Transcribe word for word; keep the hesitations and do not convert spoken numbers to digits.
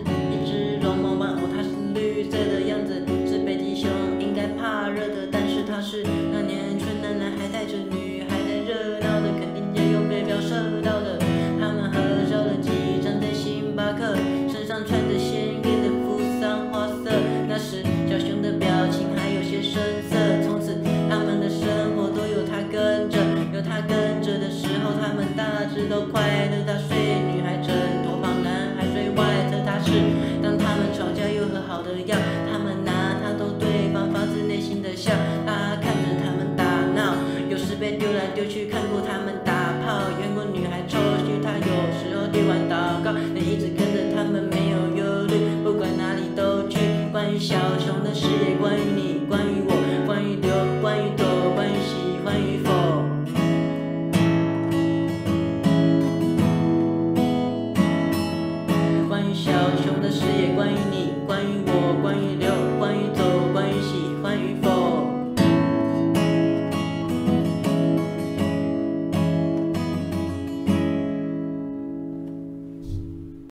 一只绒毛玩偶，它是绿色的样子，是北极熊，应该怕热的，但是它是那年春的男孩带着女孩在热闹的，肯定也有被标射到的。他们合照了几张在星巴克，身上穿着鲜艳的扶桑花色。那时小熊的表情还有些生涩，从此他们的生活都有他跟着，有他跟着的时候，他们大致都快乐。他睡女孩枕头旁，男孩睡外侧。他是当他们吵架又和好的样，他们拿他逗对方，发自内心的笑。他看着他们打闹，有时被丢来丢去，看过他们打炮，圆过女孩抽蓄。他有时候对完祷告，也一直跟着他们，没有忧虑，不管哪里都去。关于小熊的事业，关于你，关于我，关于留，关于躲，关于喜欢与否。